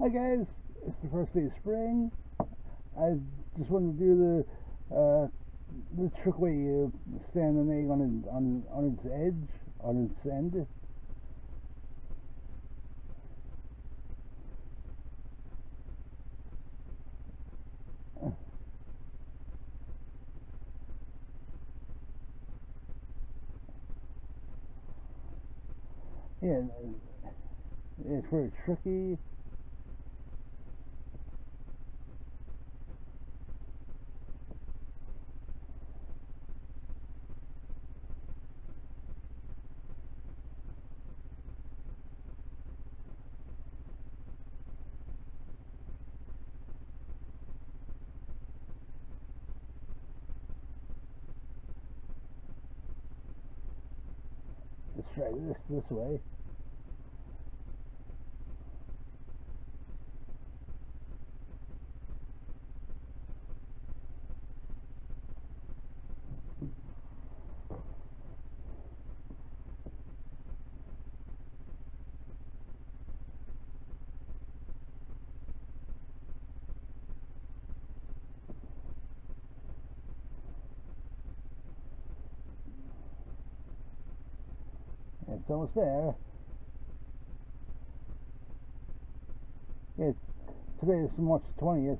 Hi guys, it's the first day of spring. I just wanted to do the trick where you stand an egg on its edge, on its end. Yeah, it's very tricky. Let's try this way. It's almost there. Yeah, today is March 20th.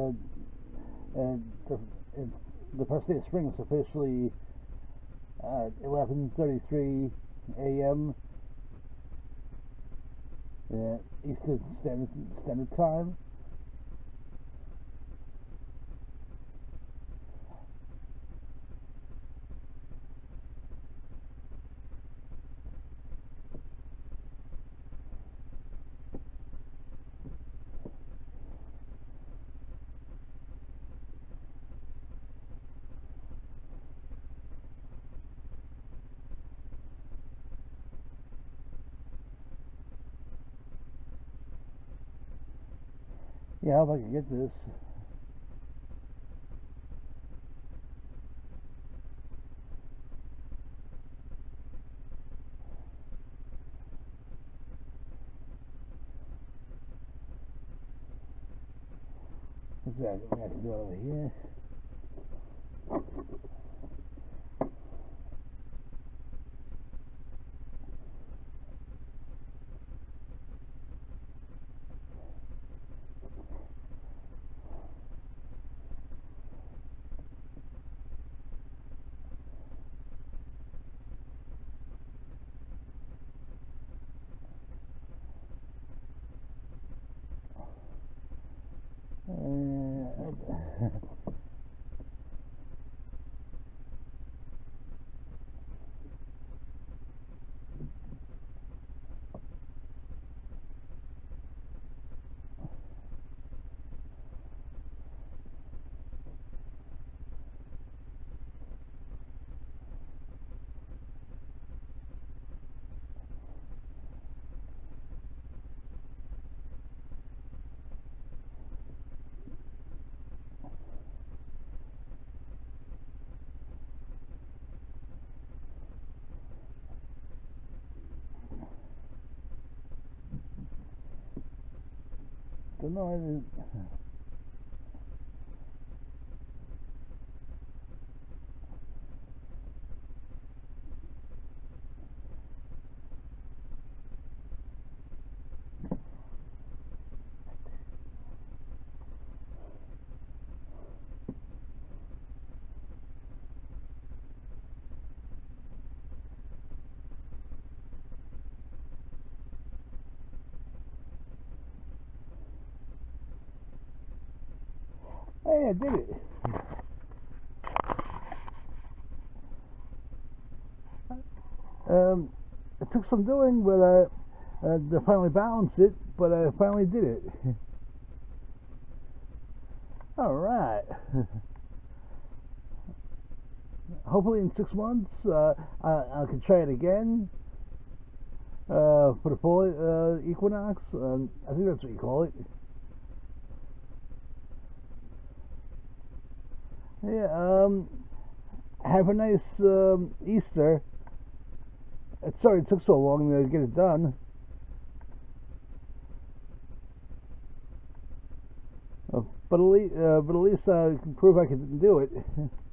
The, the first day of spring is officially 11:33 a.m. Eastern Standard Time. Yeah, how if I can get this? What's that? We have to do it over here. Don't know. Hey, I did it. It took some doing, but to finally balance it, but I finally did it. All right. Hopefully in 6 months, I can try it again for the full Equinox. I think that's what you call it. Yeah. Have a nice Easter. Sorry it took so long to get it done. but at least I can prove I can do it.